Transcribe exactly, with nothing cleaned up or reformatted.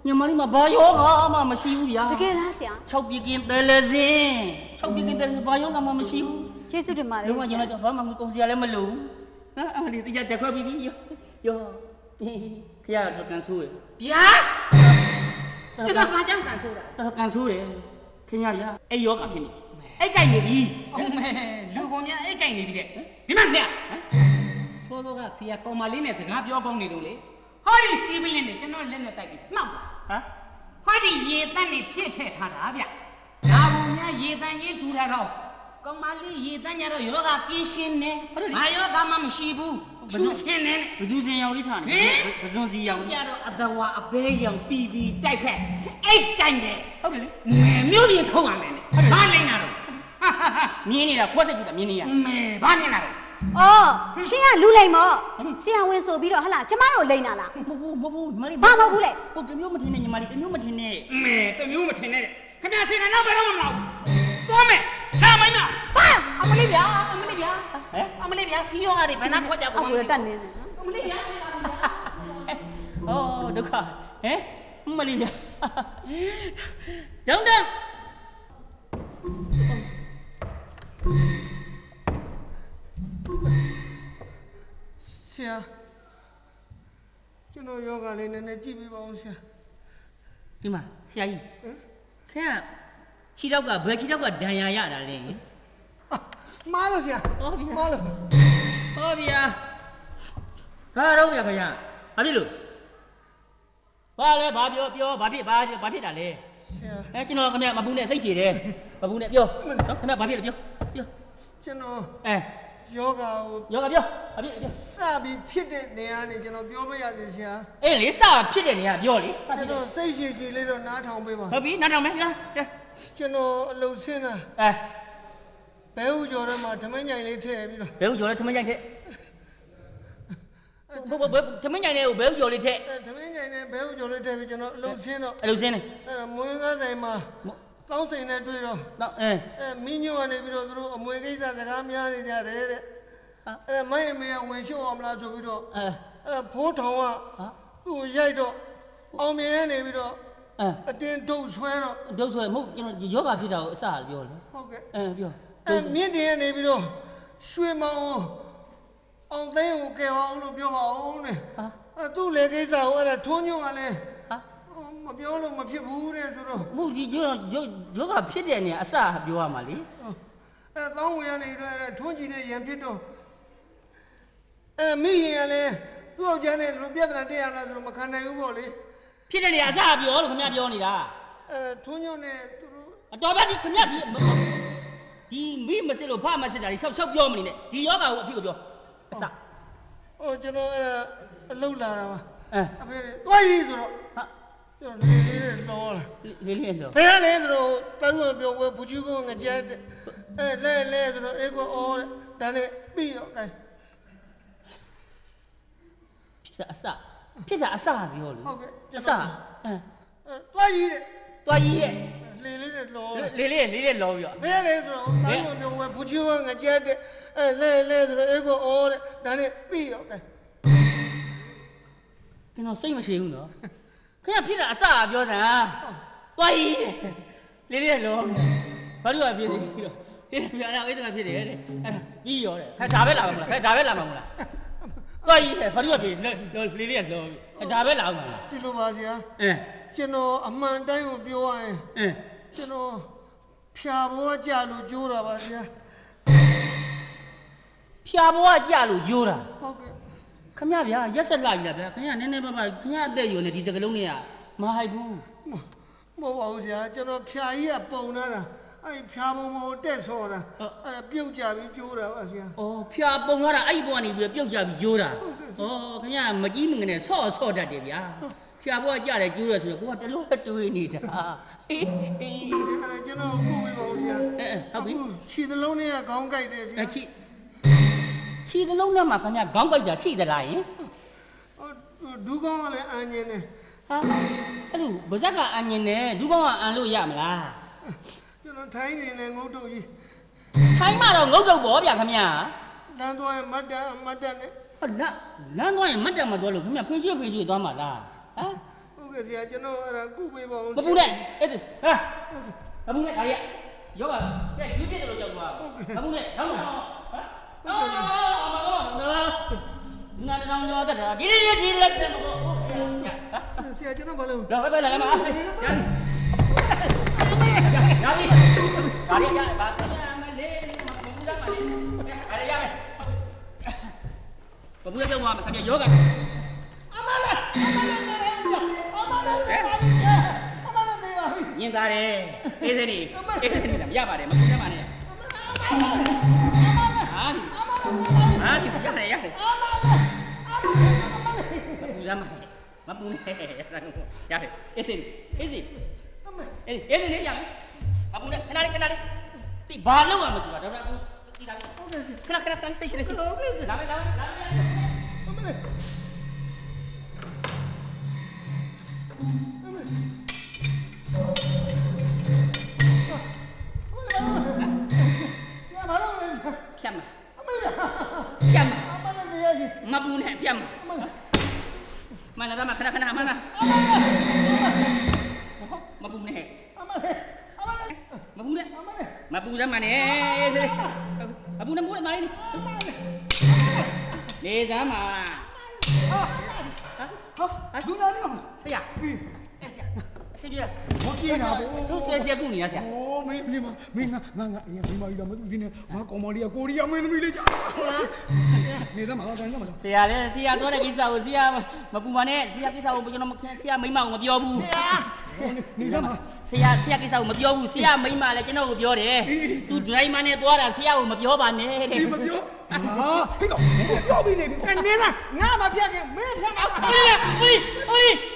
ညမလေးမှာဘာယောဂမှမရှိဘူးဗျာတကယ်လားဆရာ၆ပြကင်းတယ်လေစင်၆ပြကင်းတယ်ဘာယောဂမှမရှိဘူးကျေးဇူးတင်ပါတယ်လုံးဝညမတော့ဘာမှမကုန်စရာလည်းမလိုဘူးဟမ်အမလေးတရားတက်ခွက်ပြီးပြီယောခရတော့ကန်ဆိုးရဗျာကျွန်တော်ဘာကြောင့်ကန်ဆိုးတာတော်ကန်ဆိုးတယ်ခင်ဗျာဗျာအဲ့ယောဂဖြစ်နေအဲ့ကြိုက်နေပြီဟုတ်မဲလူကုန်များအဲ့ကြိုက်နေပြီတဲ့ဒီမှာဆရာစောစောကဆရာကောင်မလေးနဲ့စကားပြောကောင်းနေလို့လေဟောဒီစီးပလင်းနဲ့ကျွန်တော်လက်နဲ့တိုက်ပြီးမှောက်ပါဟမ်ဟောဒီရေတန်းနဲ့ဖြစ်ထည့်ထားတာဗျဒါဘုံများရေတန်းကြီးဒူတာတော့ကောင်မလေးရေတန်းကြတော့ယောဂကင်းရှင်းနေဘာယောဂမှမရှိဘူးဘဇုစင်းနေဘဇုစင်းရောင်လေးထားနေဘဇွန်စီရောင်ကြတော့အတဝါအဘဲရောင်တီဗီတိုက်ဖက် H တိုင်းတယ်ဟုတ်တယ်လေမြို့ပြင်ထုံးရမယ်ဘာလိမ့်တာတော့မြင်းနေတာခွက်စက်ကြည့်တာမြင်းနေရမဲဘာမြင်တာတော့အော်ရှင်ကလူလိမ့်မောဆရာဝန်ဆိုပြီးတော့ဟလာကျမတို့လိမ့်တာလားမဟုတ်ဘူးမဟုတ်ဘူးညီမလေးဘာမဟုတ်ဘူးလေဟုတ်တမျိုးမထင်နဲ့ညီမလေးတမျိုးမထင်နဲ့မဲတမျိုးမထင်နဲ့ခင်ဗျာဆရာနောက်ဘယ်တော့မှမလောက်သွားမယ်လာမိုင်းမဟာအမလေးဗျာအမလေးဗျာဟဲ့အမလေးဗျာစီယောကတွေဘယ်နှထွက်ကြကုန်မလဲတက်နေအမလေးဗျာဟောဒုက္ခဟဲ့အမလေးဗျာဒေါင်းဒေါင်းဆရာကျွန်တော်ယောဂလေးနည်းနည်းကြည့်ပေးပါဦးဆရာဒီမှာဆရာကြီးခင်ဗျာခြေတော့ကဘယ်ခြေတော့ကဒဏ်ရာရတာလဲမားလို့ဆရာဟောဗျာမားလို့ဟောဗျာဘာတော့ဗျာခင်ဗျာဘာဖြစ်လို့ဘာလဲဘာပြောပြောဘာဖြစ်ဘာဘာဖြစ်တာလဲဆရာအဲကျွန်တော်ခင်ဗျာမပူနဲ့စိတ်ရှည်တယ်မပူနဲ့ပြောနော်ခင်ဗျာဘာဖြစ်လဲပြောပြောကျွန်တော်အဲယောဂကိုယောဂပြောဘာဖြစ်ပြောစပြီးဖြစ်တဲ့နေရာနေကျွန်တော်ပြောမရစေဆရာအေးလေစဖြစ်တဲ့နေရာပြောလေကျွန်တော်စိတ်ရှည်ရှည်လေးတော့နားထောင်ပေးပါဟုတ်ပြီနားထောင်မယ်ဗျာကျွန်တော်အလုပ်ဆင်းတာအဲဘဲဥကျော်ထဲမှာဓမင်းညိုင်လေးထည့်ပြီးတော့ဘဲဥကျော်လေးဓမင်းညိုင်ထည့်ဘဘဓမင်းညိုင်လေးကိုဘဲဥကျော်လေးထည့်ဓမင်းညိုင်နဲ့ဘဲဥကျော်လေးထည့်ပြီးကျွန်တော်အလုပ်ဆင်းတော့အလုပ်ဆင်းနေအဲမွေးကားဆိုင်မှာကောင်းစိန်နဲ့တွေ့တော့တော့အဲအဲမင်းညို့ကနေပြီးတော့သူတို့အမွေကိစ္စစကားများနေကြတယ်တဲ့အဲမိုင်းအမေကဝင်ရှုပ်အောင်မလားဆိုပြီးတော့အဲအဲဖိုးထောင်ကသူ့ကိုရိုက်တော့အောင်မြင်နေပြီးတော့အတင်းဒုတ်ဆွဲတော့ဒုတ်ဆွဲမဟုတ်ကျွန်တော်ယောဂဖြစ်တာကိုအစပြောလေဟုတ်ကဲ့အဲပြောအဲမြင့်တင်ကနေပြီးတော့ရွှေမောင်အောင်သိန်းကိုကယ်အောင်လို့ပြောပါအောင်တဲ့အဲသူ့လေကိစ္စကိုအဲ့ဒါထွန်းညွန့်ကလည်းမပြောလို့မဖြစ်ဘူးတဲ့ဆိုတော့မဟုတ်ဒီယောယောဂဖြစ်တဲ့နေရာအစပြောရမှာလေအဲသောင်းဝင်ရနေတော့ထွန်းကြည့်တဲ့ရံဖြစ်တော့အဲမိရင်ကလည်းသူ့ယောက်ျားနဲ့လူပြဿနာတက်ရလားဆိုတော့မခံနိုင်ဘူးပေါ့လေဖြစ်တဲ့နေရာအစပြောလို့ခင်ဗျပြောနေတာအဲထွန်းညွန့်နဲ့သူတို့အတော်ပါဒီခင်ဗျဒီမိမစစ်လို့ဖမစစ်တာဒီဆောက်ဆောက်ပြောမနေနဲ့ဒီယောဂကိုအဖြစ်ကိုပြောအစဟိုကျွန်တော်အဲအလုတ်လာတာပါအဲအဖေတွားရည်ဆိုတော့ဟာကျွန်တော်လေးလေးလောလာလေးလေးလောဘယ်လဲဆိုတော့တန်းလို့ပြောဝဲဘူးကြီးကငကြဲအဲလဲလဲဆိုတော့အေးကိုအော်တန်းနဲ့ပြီးတော့အဲဖြစ်အစဖြစ်တာအစပြောလို့ဟုတ်ကဲ့အစအဲတွားရည်တွားရည်ရဲ့လေးလေးလောလေးလေးလေးလေးလောပြောဘယ်လဲဆိုတော့တန်းလို့ပြောဝဲဘူးကြီးကငကြဲအဲလဲလဲဆိုတော့အေးကိုအော်တန်းနဲ့ပြီးတော့အဲကျွန်တော်စိတ်မရှိဘူးနော်ခင်ဗျဖြစ်တာအစပြောစမ်းတွားရည်လေးလေးလောဘာလို့ဖြစ်စီပြီးတော့အေးပြအဲ့ဒါအိတ်ကဖြစ်တယ်တဲ့အဲပြီးရောတဲ့ခါဒါပဲလာမှာမလားခါဒါပဲလာမှာမလားတွားရည်ဘာလို့ဖြစ်လေးလေးလောဒါပဲလာမှာလားဒီလိုပါဆရာအဲကျွန်တော်အမှန်တိုင်းကိုပြောရရင်အဲကျွန်တော်ဖြာဘောကြလို့ကြိုးတာပါဆရာဖြာဘောကြလို့ကြိုးတာဟုတ်ကဲ့ခမရဗျာရက်ဆက်လာပြီလားဗျာခင်ဗျာနည်းနည်းပါးပါခင်ဗျာအသက်ရွယ်နေဒီစကလုံးတွေကမဟိုက်ဘူးမဟုတ်ပါဘူးဆရာကျွန်တော်ဖြာကြီးကပုံလာတာအဲ့ဖြာပုံပေါ်တက်ဆော်တာအဲ့ပြုတ်ကြပြီးကျိုးတာပါဆရာဩဖြာပုံလာတာအဲ့ပေါ်ကနေပြီးပြုတ်ကြပြီးကျိုးတာဩခင်ဗျာမကြီးမငနဲ့ဆော့ဆော့တတ်တယ်ဗျာဖြာဘောကြတယ်ကျိုးရဆိုတော့ကိုကတလို့တွေးနေတာဟေးဟေးအဲ့ကျွန်တော်ကိုပြီးပါဦးဆရာဟုတ်ပြီခြေသလုံးနဲ့ကခေါင်းကိုက်တယ်ဆရာခြေခြေသလုံးနဲ့မှခင်ဗျာခေါင်းကိုက်တာရှိသလားယင်ဒူးကောင်းကလည်းအန်ញင်နေဟာအဲ့လိုဗဇက်ကအန်ញင်နေဒူးကောင်းကအန်လို့ရမလားကျွန်တော်ထိုင်းနေနေငုတ်တုတ်ကြီးထိုင်းမှတော့ငုတ်တုတ်ပေါ့ဗျာခင်ဗျာလမ်းသွားရင်မတ်တန်မတ်တန်နဲ့ဟောလမ်းလမ်းသွားရင်မတ်တန်မသွားလို့ခင်ဗျာဖေးရွှေ့ဖေးရွှေ့သွားမှာလားဟမ် cái gì chứ nó là cú bê bóng. Mà bu này, ê ha, mà bu này cái gì? Gió à, cái gì biết được rồi mà. Mà bu này, không không? Đó, mà có, đó. Nó nó nó cái đó, đi đi đi lên. Xe chứ nó bao lâu? Rồi bây giờ làm mà. Ra đi, ra đi ra, bà mày lên, mà bu ra mà đi. Ra đi ra mày. Mà bu ra bên ngoài mà thằng kia gió kìa. Nhìn ta đi, cái gì đi, cái gì đi làm gì vậy? Mà cũng làm này. À đi, à đi, cái này cái này. Mà cũng làm này, mà cũng này, cái này, cái gì, cái gì, cái gì đấy vậy? Mà cũng này, cái này cái này, thì ba lâu à mà chưa đâu ra cũng, cái này, cái này cái này, cái này, cái này, làm đi làm đi làm đi. Piam, piam, mabun hai piam. Mana sama kena kena mana? Mabun hai. Mabun hai. Mabun sama ni. Mabun nama buat main. Ni sama. Ah, guna ni. Saya. Saya. Okey nak. Tu saya saya guni ya saya. Oh, main ni mah, main ngah ngah yang main dah matu sini. Mah komali aku dia main main leja. Ni dah malah dah malah. Saya le, saya tu ada kisah, saya mapu mana, saya kisah punya nama saya main mau ngabiar bu. Ni dah mah. Saya saya kisah ngabiar bu, saya main malah cina ngabiar deh. Tu dari mana tu ada saya ngabiar mana? Ni ngabiar? Ah, itu. Ngabiar ni. Kan ni lah, ngah ngabiar ke? Main ngah. Oi, oi, oi.